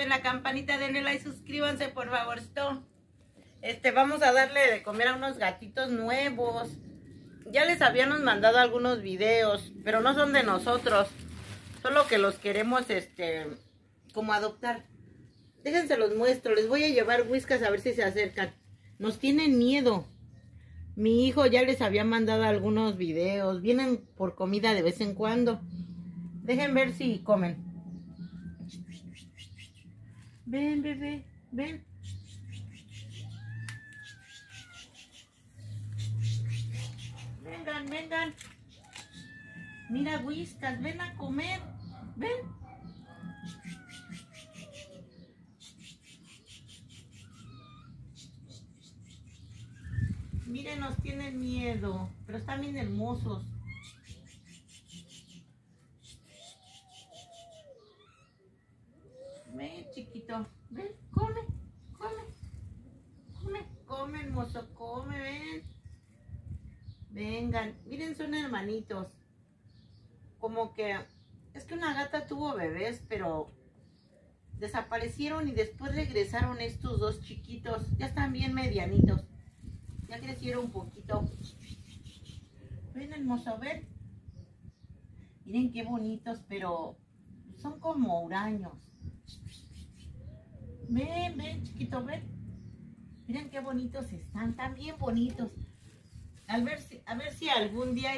activen la campanita, denle like, suscríbanse por favor. Vamos a darle de comer a unos gatitos nuevos. Ya les habíamos mandado algunos videos, pero no son de nosotros. Solo que los queremos, como adoptar. Déjense los muestro. Les voy a llevar whiskas a ver si se acercan. Nos tienen miedo. Mi hijo ya les había mandado algunos videos. Vienen por comida de vez en cuando. Dejen ver si comen. Ven, bebé, ven. Vengan, vengan. Mira, whiskas, ven a comer. Ven. Miren, nos tienen miedo, pero están bien hermosos. Ven, chiquito, ven, come, come, come, come, hermoso, come, ven. Vengan, miren, son hermanitos. Como que, es que una gata tuvo bebés, pero desaparecieron y después regresaron estos dos chiquitos. Ya están bien medianitos. Ya crecieron un poquito. Ven, hermoso, ven. Miren qué bonitos, pero son como huraños. Ven, ven, chiquito, ven. Miren qué bonitos están, están bien bonitos. A ver si algún día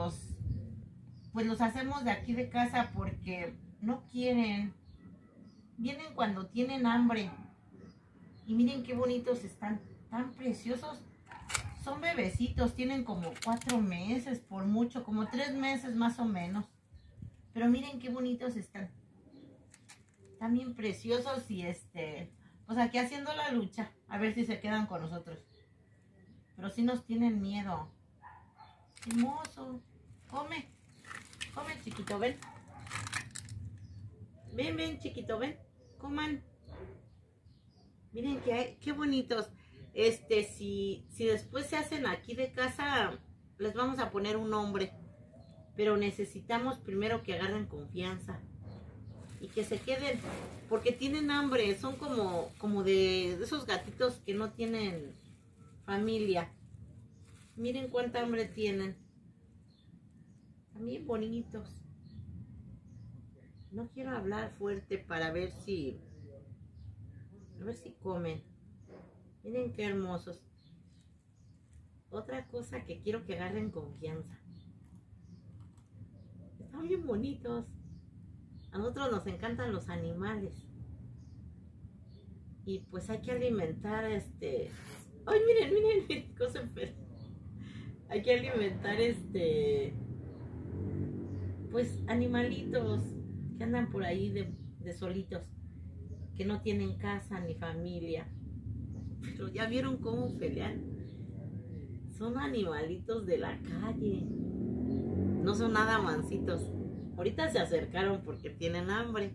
los hacemos de aquí de casa porque no quieren. Vienen cuando tienen hambre. Y miren qué bonitos están, tan preciosos. Son bebecitos, tienen como 4 meses por mucho, como 3 meses más o menos. Pero miren qué bonitos están. Están bien preciosos y pues aquí haciendo la lucha, a ver si se quedan con nosotros. Pero sí nos tienen miedo. Hermoso. Come. Come, chiquito, ven. Ven, ven, chiquito, ven. Coman. Miren qué bonitos. Si después se hacen aquí de casa, les vamos a poner un nombre. Pero necesitamos primero que agarren confianza. Y que se queden. Porque tienen hambre. Son como de esos gatitos que no tienen familia. Miren cuánta hambre tienen. También bonitos. No quiero hablar fuerte para ver si... A ver si comen. Miren qué hermosos. Otra cosa que quiero que agarren confianza. Están bien bonitos. A nosotros nos encantan los animales. Y pues hay que alimentar ¡Ay, miren, miren, miren! Cosa enferma. Hay que alimentar pues animalitos que andan por ahí de solitos. Que no tienen casa ni familia. Pero ya vieron cómo pelean. Son animalitos de la calle. No son nada mansitos. Ahorita se acercaron porque tienen hambre.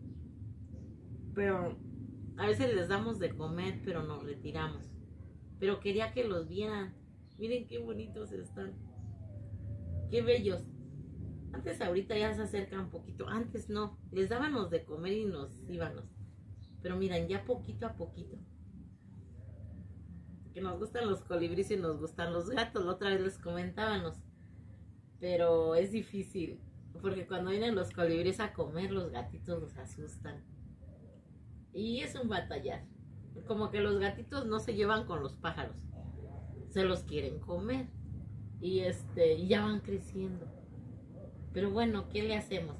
Pero a veces les damos de comer, pero nos retiramos. Pero quería que los vieran. Miren qué bonitos están. Qué bellos. Antes ahorita ya se acercan un poquito. Antes no. Les dábamos de comer y nos íbamos. Pero miren, ya poquito a poquito. Que nos gustan los colibríes y nos gustan los gatos. La otra vez les comentábamos. Pero es difícil. Porque cuando vienen los colibríes a comer, los gatitos los asustan. Y es un batallar. Como que los gatitos no se llevan con los pájaros. Se los quieren comer. Y ya van creciendo. Pero bueno, ¿qué le hacemos?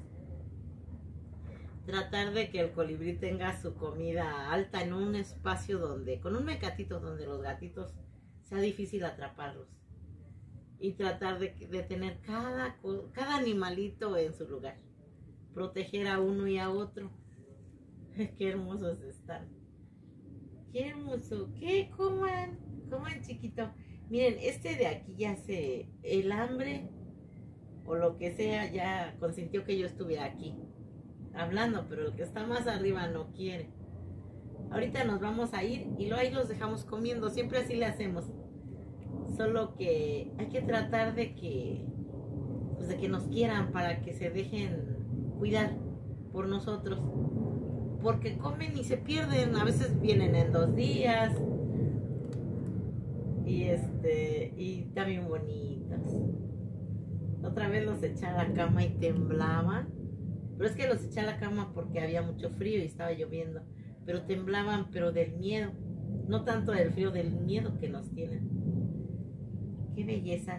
Tratar de que el colibrí tenga su comida alta en un espacio con un mecatito donde los gatitos sea difícil atraparlos. Y tratar de tener cada animalito en su lugar. Proteger a uno y a otro. Qué hermosos están. Qué hermoso. ¿Qué? Coman. Coman, chiquito. Miren, de aquí ya el hambre o lo que sea ya consintió que yo estuviera aquí hablando, pero el que está más arriba no quiere. Ahorita nos vamos a ir y luego ahí los dejamos comiendo. Siempre así le hacemos. Solo que hay que tratar de que nos quieran para que se dejen cuidar por nosotros. porque comen y se pierden, a veces vienen en 2 días y también bonitos. Otra vez los eché a la cama y temblaban, pero es que los eché a la cama porque había mucho frío y estaba lloviendo, pero temblaban, pero del miedo, no tanto del frío, del miedo que nos tienen. Qué bellezas.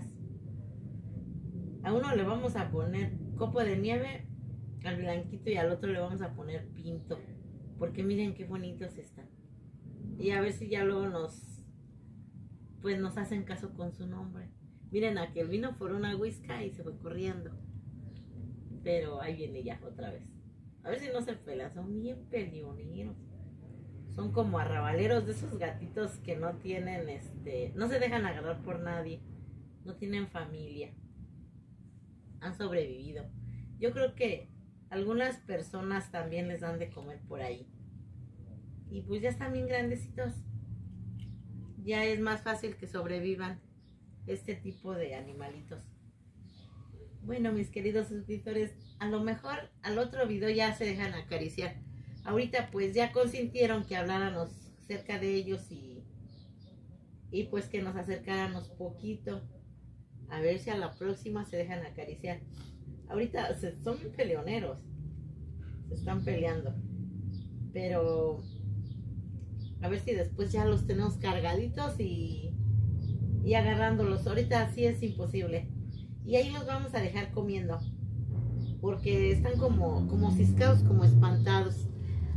A uno le vamos a poner copo de nieve, al blanquito, y al otro le vamos a poner pinto, porque miren qué bonitos están. Y a ver si ya luego nos hacen caso con su nombre. Miren, aquel vino por una whisky y se fue corriendo, pero ahí viene ya otra vez. A ver si no se pela, son bien peleoneros. Son como arrabaleros, de esos gatitos que no tienen, no se dejan agarrar por nadie, no tienen familia, han sobrevivido. Yo creo que algunas personas también les dan de comer por ahí. Y pues ya están bien grandecitos. Ya es más fácil que sobrevivan este tipo de animalitos. Bueno, mis queridos suscriptores, a lo mejor al otro video ya se dejan acariciar. Ahorita pues ya consintieron que habláramos cerca de ellos y pues que nos acercáramos poquito. A ver si a la próxima se dejan acariciar. Ahorita son peleoneros, se están peleando, pero a ver si después ya los tenemos cargaditos y agarrándolos. Ahorita sí es imposible. Y ahí los vamos a dejar comiendo, porque están como ciscados, como espantados.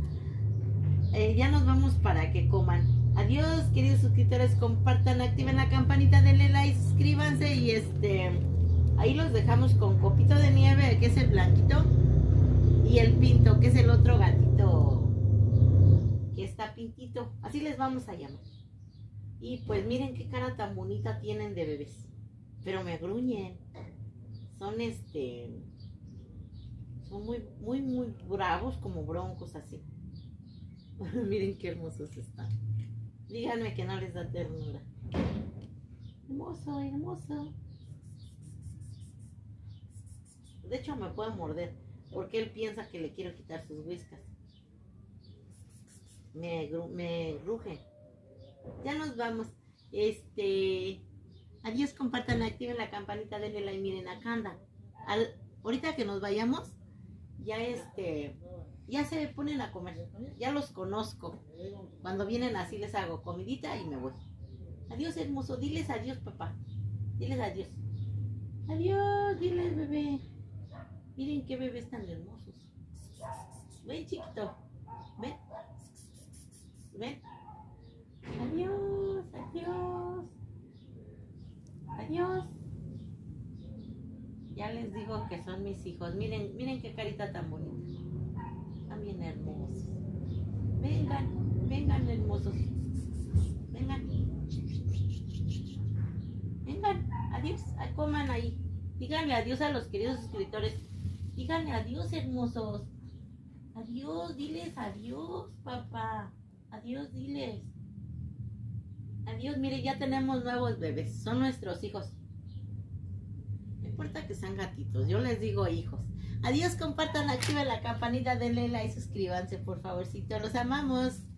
Ya nos vamos para que coman. Adiós, queridos suscriptores, compartan, activen la campanita, denle like, suscríbanse y ahí los dejamos con copito de nieve, que es el blanquito, y el pinto, que es el otro gatito que está pintito. Así les vamos a llamar. Y pues miren qué cara tan bonita tienen de bebés. Pero me gruñen. Son son muy bravos, como broncos así. Miren qué hermosos están. Díganme que no les da ternura. Hermoso, hermoso. De hecho me puede morder, porque él piensa que le quiero quitar sus whiskas. Me ruge. Ya nos vamos. Adiós, compartan, activen la campanita, denle like. Miren, acá anda. Ahorita que nos vayamos, ya se ponen a comer. Ya los conozco. Cuando vienen así les hago comidita y me voy. Adiós, hermoso. Diles adiós, papá. Diles adiós. Adiós, diles, bebé. Miren qué bebés tan hermosos. Ven, chiquito. Ven. Ven. Adiós, adiós. Adiós. Ya les digo que son mis hijos. Miren qué carita tan bonita. Están bien hermosos. Vengan hermosos. Vengan. Adiós. Coman ahí. Díganle adiós a los queridos suscriptores. Díganle adiós, hermosos. Adiós, diles adiós, papá. Adiós, diles. Adiós, mire, ya tenemos nuevos bebés. Son nuestros hijos. No importa que sean gatitos, yo les digo hijos. Adiós, compartan, activen la campanita, denle like, suscríbanse, por favorcito. Los amamos.